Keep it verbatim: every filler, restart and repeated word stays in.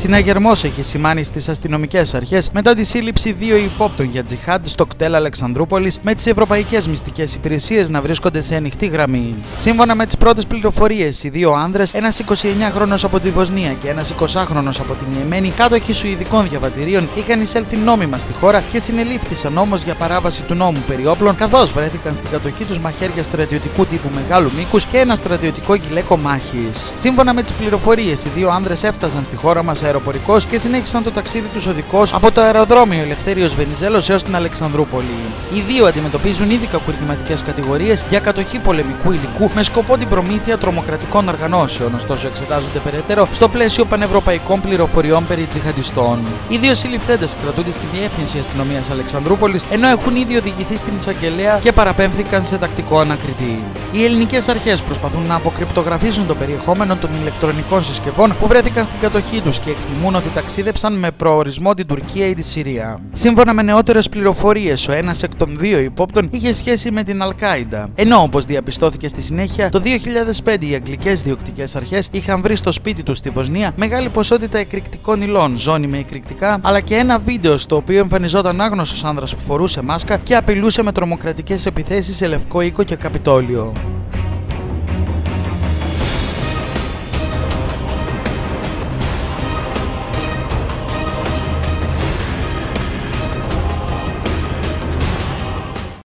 Συναγερμός έχει σημάνει στις αστυνομικές αρχές μετά τη σύλληψη δύο υπόπτων για τζιχάντ στο κτέλ Αλεξανδρούπολης, με τις ευρωπαϊκές μυστικές υπηρεσίες να βρίσκονται σε ανοιχτή γραμμή. Σύμφωνα με τις πρώτες πληροφορίες, οι δύο άνδρες, ένας εικοσιεννιάχρονος από τη Βοσνία και ένας εικοσάχρονος από την Ιεμένη, κάτοχοι σουηδικών διαβατηρίων, είχαν εισέλθει νόμιμα στη χώρα και συνελήφθησαν όμως για παράβαση του νόμου περί όπλων, καθώς βρέθηκαν στην κατοχή τους μαχαίρια στρατιωτικού τύπου μεγάλου μήκους και ένα στρατιωτικό γυλαίκο μάχης. Σύμφωνα με τις πληροφορίες, οι δύο άνδρες έφτασαν στη χώρα μας αεροπορικώς και συνέχισαν το ταξίδι τους οδικός από το αεροδρόμιο Ελευθέριος Βενιζέλος έως την Αλεξανδρούπολη. Οι δύο αντιμετωπίζουν ήδη κακουργηματικές κατηγορίες για κατοχή πολεμικού υλικού με σκοπό την προμήθεια τρομοκρατικών οργανώσεων, ωστόσο εξετάζονται περαιτέρω στο πλαίσιο πανευρωπαϊκών πληροφοριών περί τζιχαντιστών. Οι δύο συλληφθέντες κρατούνται στη Διεύθυνση Αστυνομίας Αλεξανδρούπολης, ενώ έχουν ήδη οδηγηθεί στην εισαγγελέα και παραπέμφθηκαν σε τακτικό ανακριτή. Οι ελληνικές αρχές προσπαθούν να αποκρυπτογραφήσουν το περιεχόμενο των ηλεκτρονικών συσκευών που βρέθηκαν στην κατοχή τους και εκτιμούν ότι ταξίδεψαν με προορισμό την Τουρκία ή τη Συρία. Σύμφωνα με νεότερες πληροφορίες, ο ένας εκ των δύο υπόπτων είχε σχέση με την Αλ-Κάιντα. Ενώ, όπως διαπιστώθηκε στη συνέχεια, το δύο χιλιάδες πέντε οι αγγλικές διοκτικές αρχές είχαν βρει στο σπίτι του στη Βοσνία μεγάλη ποσότητα εκρηκτικών υλών, ζώνη με εκρηκτικά, αλλά και ένα βίντεο στο οποίο εμφανιζόταν άγνωστος άνδρας που φορούσε μάσκα και απειλούσε με τρομοκρατικές επιθέσεις σε Λευκό Οίκο και Καπιτόλιο.